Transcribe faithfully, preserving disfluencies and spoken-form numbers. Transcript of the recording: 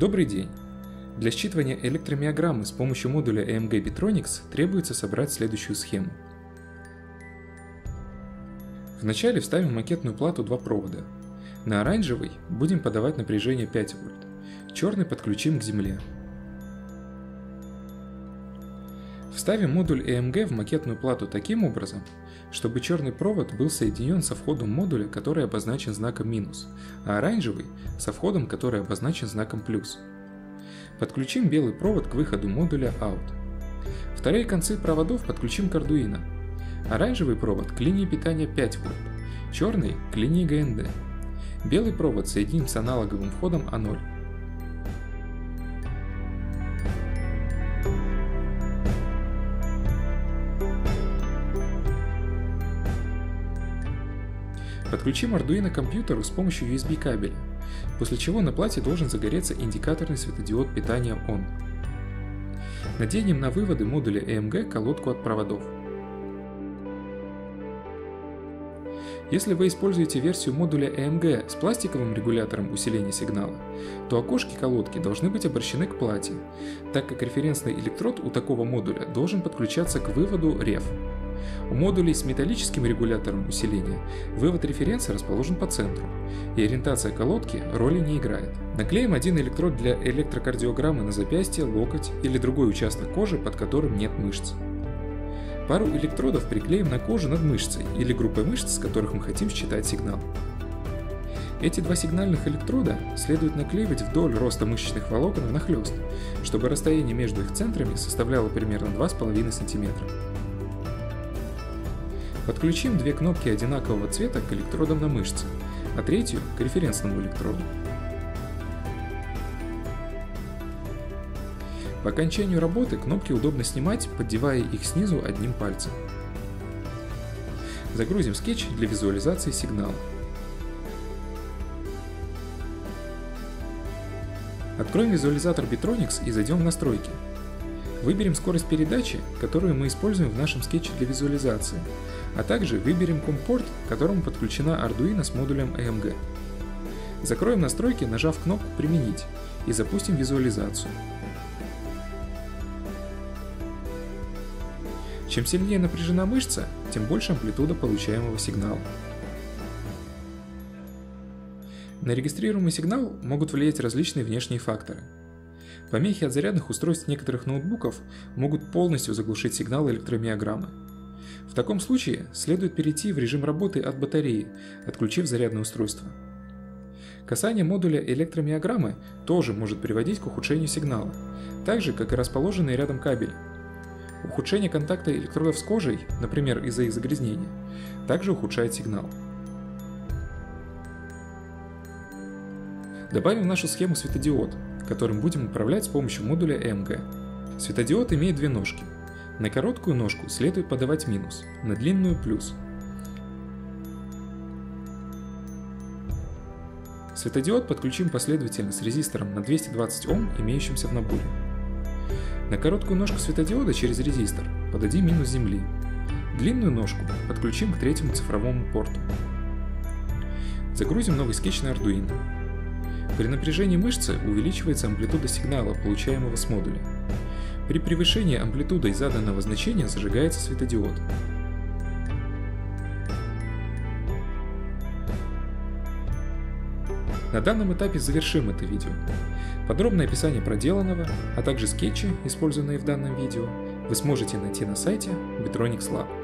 Добрый день! Для считывания электромиограммы с помощью модуля эй эм джи Bitronics требуется собрать следующую схему. Вначале вставим макетную плату два провода. На оранжевый будем подавать напряжение пять вольт, черный подключим к земле. Вставим модуль эй эм джи в макетную плату таким образом, чтобы черный провод был соединен со входом модуля, который обозначен знаком минус, а оранжевый со входом, который обозначен знаком плюс. Подключим белый провод к выходу модуля аут. Вторые концы проводов подключим к Arduino. Оранжевый провод к линии питания пять вольт, черный к линии джи эн ди. Белый провод соединим с аналоговым входом а ноль. Подключим Arduino к компьютеру с помощью ю эс би кабеля, после чего на плате должен загореться индикаторный светодиод питания он. Наденем на выводы модуля эй эм джи колодку от проводов. Если вы используете версию модуля эй эм джи с пластиковым регулятором усиления сигнала, то окошки колодки должны быть обращены к плате, так как референсный электрод у такого модуля должен подключаться к выводу реф. У модулей с металлическим регулятором усиления вывод референса расположен по центру, и ориентация колодки роли не играет. Наклеим один электрод для электрокардиограммы на запястье, локоть или другой участок кожи, под которым нет мышц. Пару электродов приклеим на кожу над мышцей или группой мышц, с которых мы хотим считать сигнал. Эти два сигнальных электрода следует наклеивать вдоль роста мышечных волокон внахлёст, чтобы расстояние между их центрами составляло примерно два с половиной сантиметра. Подключим две кнопки одинакового цвета к электродам на мышце, а третью к референсному электроду. По окончанию работы кнопки удобно снимать, поддевая их снизу одним пальцем. Загрузим скетч для визуализации сигнала. Откроем визуализатор Bitronics и зайдем в настройки. Выберем скорость передачи, которую мы используем в нашем скетче для визуализации, а также выберем COM-порт, к которому подключена Arduino с модулем эй эм джи. Закроем настройки, нажав кнопку «Применить», и запустим визуализацию. Чем сильнее напряжена мышца, тем больше амплитуда получаемого сигнала. На регистрируемый сигнал могут влиять различные внешние факторы. Помехи от зарядных устройств некоторых ноутбуков могут полностью заглушить сигнал электромиограммы. В таком случае следует перейти в режим работы от батареи, отключив зарядное устройство. Касание модуля электромиограммы тоже может приводить к ухудшению сигнала, так же, как и расположенные рядом кабели. Ухудшение контакта электродов с кожей, например, из-за их загрязнения, также ухудшает сигнал. Добавим в нашу схему светодиод, которым будем управлять с помощью модуля эй эм джи. Светодиод имеет две ножки. На короткую ножку следует подавать минус, на длинную плюс. Светодиод подключим последовательно с резистором на двести двадцать Ом, имеющимся в наборе. На короткую ножку светодиода через резистор подадим минус земли. Длинную ножку подключим к третьему цифровому порту. Загрузим новый скетч на Arduino. При напряжении мышцы увеличивается амплитуда сигнала, получаемого с модуля. При превышении амплитудой заданного значения зажигается светодиод. На данном этапе завершим это видео. Подробное описание проделанного, а также скетчи, использованные в данном видео, вы сможете найти на сайте Bitronics Lab.